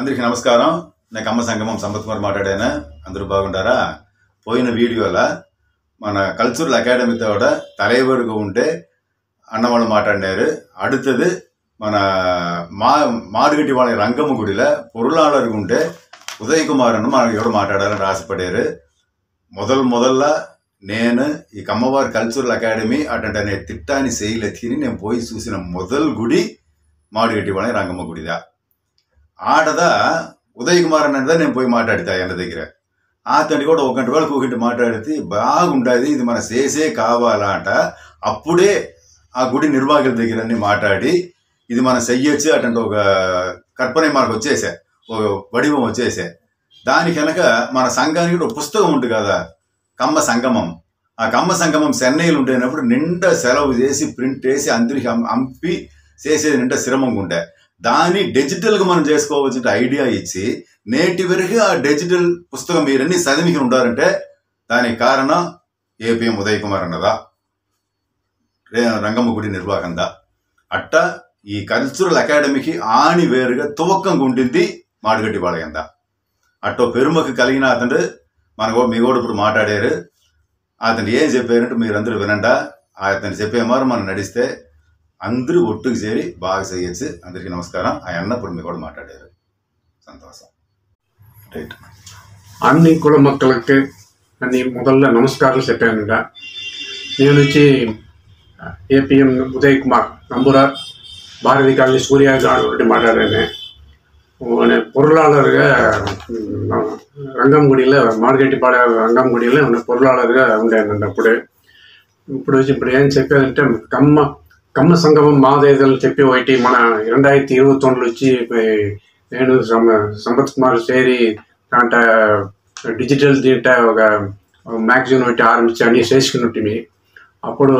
అందరికీ నమస్కారం. నేను కమ్మ సంగమం సంపత్ కుమార్ మాట్లాడాను. అందరూ బాగుంటారా? పోయిన వీడియోలో మన కల్చరల్ అకాడమీ తోడ தலைவருக்கு ఉంటే అన్నవాళ్ళు మాట్లాడినారు. அடுத்தது మన మాడుగట్టి వాళ్ళ రంగమ్మ గుడిలో పొరులాளருக்கு ఉంటే ఉదయకుమార్ అన్న మనకు ఎవరు మాట్లాడాలని ఆశపడారు. మొదల్ల నేను ఈ కమ్మవారి కల్చరల్ అకాడమీ అటంటే అనే తిట్టాన్ని చేయలేని నేను పోయి చూసిన మొదలు గుడి మాడుగట్టి వాళ్ళ రంగమ్మ గుడిదా. ఆడదా ఉదయకుమార్ అన్నదా నేను పోయి మాట్లాడితే ఆయన దగ్గర అతని కూడా ఒక గంట వాళ్ళకి ఒకటి మాట్లాడితే బాగుండేది, ఇది మన చేసే కావాలా అంట. అప్పుడే ఆ గుడి నిర్వాహకుల దగ్గర అన్ని మాట్లాడి ఇది మనం చెయ్యొచ్చు అటంటే ఒక కల్పన మనకు వచ్చేసా, ఒక వడివం వచ్చేసా. దానికి కనుక మన సంఘానికి ఒక పుస్తకం ఉంటుంది కదా, కమ్మ సంగమం. ఆ కమ్మ సంగమం చెన్నైలో ఉండేటప్పుడు నిండా సెలవు చేసి ప్రింట్ వేసి అందరికి అంపి చేసేది నిండా శ్రమంగా ఉండే. దాన్ని డిజిటల్గా మనం చేసుకోవచ్చు ఐడియా ఇచ్చి నేటి వరకు ఆ డిజిటల్ పుస్తకం మీరన్నీ చదివికి ఉండారంటే దానికి కారణం ఏపీఎం ఉదయకుమార్ అన్నదా, రంగమ్మ గుడి నిర్వాహకందా. అట్ట ఈ కల్చరల్ అకాడమీకి ఆని వేరుగా తువక్కంగా ఉండింది మాడుగట్టి వాళ్ళ. అట్టో పెరుమకు కలిగిన అతను మీ కూడా ఇప్పుడు మాట్లాడారు. అతను ఏం చెప్పారంటే మీరందరూ వినండా. అతను చెప్పే మారు మనం నడిస్తే అందరూ ఒట్టుకు చేరి బాగా చేయొచ్చు. అందరికీ నమస్కారం. ఆయన ఇప్పుడు మీ కూడా మాట్లాడారు. సంతోషం. రైట్. అన్ని కుల மக்களுக்கு అని మొదల్లో నమస్కారం చెప్పానుగా. నేను వచ్చి ఏపీఎం ఉదయకుమార్ நம்புறார் பாரதி காலனி சூர்யா கார்டு మాట్లాడాను. பொருளாளருగా రంగంగుడిలో మాడుగట్టిపాడ రంగంగుడిలో పొరులాళరుగా ఉండాను. ఇప్పుడు వచ్చి ఇప్పుడు ఏం చెప్పారంటే కమ్మ సంగమం మాదేదలు చెప్పి ఒకటి మన 2021 వచ్చి నేను సంపత్ కుమార్ చేరి దాంట డిజిటల్ దీంట ఒక మ్యాగజైన్ ఒకటి ఆరంభించి అన్నీ చేసుకున్నట్టు. అప్పుడు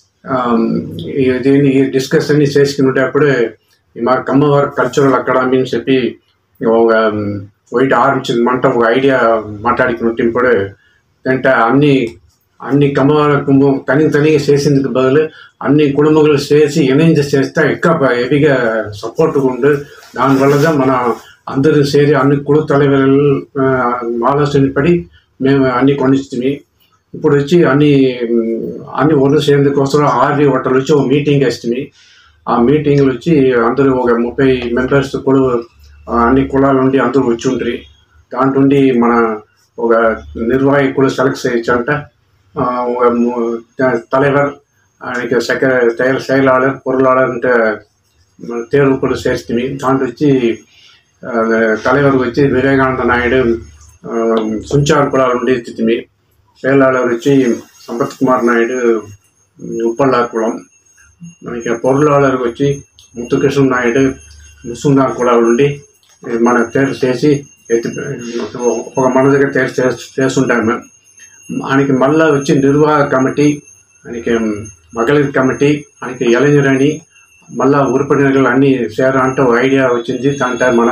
దీన్ని డిస్కస్ అన్ని చేసుకున్నట్టు అప్పుడు మా కమ్మవారి కల్చరల్ అకాడమీ అని చెప్పి ఒక ఒకటి ఆరంభించింది మంట ఒక ఐడియా మాట్లాడుకున్నప్పుడు అంటే అన్ని కమ్మవారి తనిగా చేసేందుకు బదులు అన్ని కుటుంబాలు చేసి ఎనర్జీ చేస్తే ఎక్కువ హెవీగా సపోర్ట్గా ఉండు. దానివల్ల మన అందరూ చేరి అన్ని కుల தலைவர்கள் ఆలోచన పడి మేము అన్ని కొనిస్తుంది. ఇప్పుడు వచ్చి అన్ని ఒళ్ళు చేసేందుకోసం ఆర్డీ హోటల్ వచ్చి ఒక మీటింగ్ వేస్తుంది. ఆ మీటింగ్లు వచ్చి అందరూ ఒక 30 మెంబర్స్ కూడా అన్ని కులాల నుండి అందరూ వచ్చి ఉంటారు. దాంట్లో మన ఒక నిర్వాహకులు సెలెక్ట్ చేయొచ్చు అంట. தலைவர் ఆయనకి செயலாளர் பொருளாளர் தேர்வு கூட சேர்த்துமே. దాంట్లో వచ్చి தலைவர் వచ్చి వివేకానంద నాయుడు సుంచార్ కులాల నుండి ఎత్తుతుంది. செயலாளர் వచ్చి సంపత్ కుమార్ నాయుడు ఉప్పల్లార్ కులం. మనకి పొరులాళருக்கு వచ్చి ముత్తుకృష్ణ నాయుడు ముసుందార్ కులాల నుండి మన తేరు చేసి ఒక మన దగ్గర తేరు చేస్తుంటాము. ఆయనకి మళ్ళా వచ్చి నిర్వాహక కమిటీ, ఆయనకి మகளிர் కమిటీ, ఆయనకి ఇளைஞரணி మళ్ళా ఉరుపడినలు అన్నీ చేరాలంటే ఒక ఐడియా వచ్చింది. దాంట్లో మన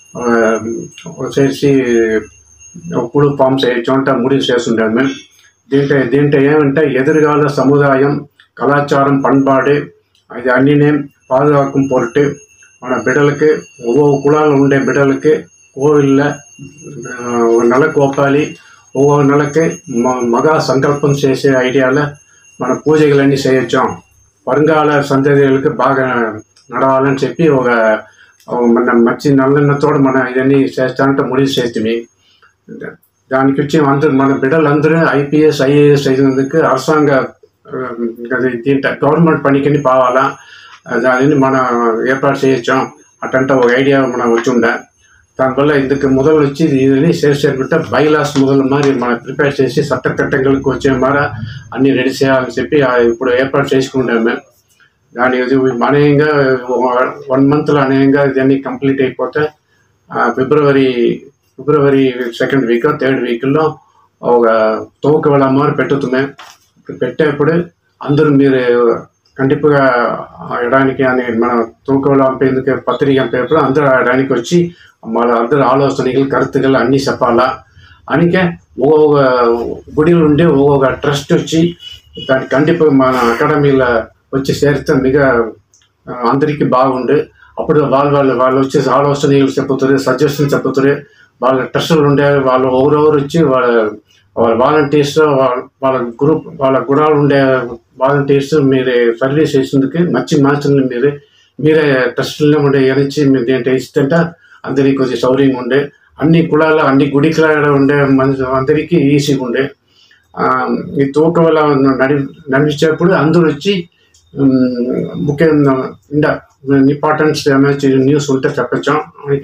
చేసి కుడు ఫామ్ చేయొచ్చు అంటే முடிவு చేస్తుంటాము మేము. దీంట్లో ఏమంటే ఎదురుగాల సముదాయం కళాచారం పண்பாடு అది అన్నినే పాదుకాக்கும் పొరటు మన బిడ్డలకి ఒவ்வொரு కులాలు ఉండే బిడ్డలకి కోవిల్లో నెల కోపాలి ఒவ்வொரு నెలకి మగా సంకల్పం చేసే ఐడియాలో మన పూజలన్నీ చేయొచ్చాం. வருங்கால సంతతిలకు బాగా నడవాలని చెప్పి ఒక మన మంచి నల్లన్నతోడు మన ఇవన్నీ చేస్తానంటే முடிவு చేస్తుంది. దానికి వచ్చి అందరూ మన బిడ్డలందరూ ఐపీఎస్ ఐఏఎస్ అయినందుకు అరసాంగ దీంట్లో గవర్నమెంట్ పనికిని పోవాలా, దానిని మనం ఏర్పాటు చేయొచ్చాం అటంటే ఒక ఐడియా మనం వచ్చి ఉండే. దానివల్ల ఇందుకు మొదలు వచ్చి ఇది చేసేటంటే బైలాస్ మొదలు మరి మనం ప్రిపేర్ చేసి చట్టచట్టங்களுக்கு వచ్చే మార అన్నీ రెడీ చేయాలని చెప్పి ఇప్పుడు ఏర్పాటు చేసుకుంటాము. దానికి అనేకంగా 1 మంత్లో అనేకంగా ఇవన్నీ కంప్లీట్ అయిపోతే ఫిబ్రవరి 2nd వీక్ 3rd వీక్లో ఒక తోక వేళ మారి పెట్టుతున్నాం. పెట్టేప్పుడు అందరూ మీరు కంటిపుగా ఇవ్వడానికి అని మన తూకంలో పంపేందుకు పత్రిక పంపేప్పుడు అందరూ ఇవ్వడానికి వచ్చి మన అందరూ ఆలోచనలు కరుతులు అన్నీ చెప్పాలా. అందుకే ఒక్కొక్క గుడిలో ఉండే ఒక్కొక్క ట్రస్ట్ వచ్చి దానికి కంటిపుగా మన అకాడమీలో వచ్చి చేరితే మిగ అందరికీ బాగుండు. అప్పుడు వాళ్ళు వచ్చి ఆలోచనలు చెప్పుతారు, సజెషన్ చెప్పుతారు. వాళ్ళ ట్రస్టులు ఉండే వాళ్ళు ఎవరెవరు వచ్చి వాళ్ళ వాలంటీర్స్, వాళ్ళ గ్రూప్, వాళ్ళ గుణాలు ఉండే వాలంటీర్స్ మీరే సర్వీస్ చేసేందుకు మంచి మనుషుల్ని మీరే ట్రస్టుల్లో ఉండే ఎనిచ్చి మీరు దేంట్లో ఇస్తుంటే అందరికీ కొద్దిగా సౌకర్యంగా ఉండే, అన్ని కులాల అన్ని గుడికల ఉండే మనుషులు అందరికీ ఈజీగా ఉండే. ఈ తూకవల నడిచేప్పుడు అందరూ వచ్చి ముఖ్యంగా ఇంపార్టెన్స్ న్యూస్ ఉంటే చెప్పచ్చాం.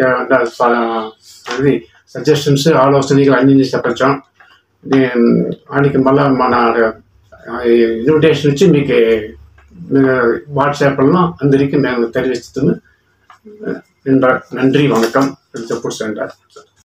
అది సజెషన్స్, ఆలోచనలు అన్ని చెప్పచ్చాం. ఆయనకి మళ్ళీ మన ఇన్విటేషన్ ఇచ్చి మీకు వాట్సాప్లో అందరికీ మేము తెలియజేస్తున్నాం. நன்றி, வணக்கம். சென்டர்.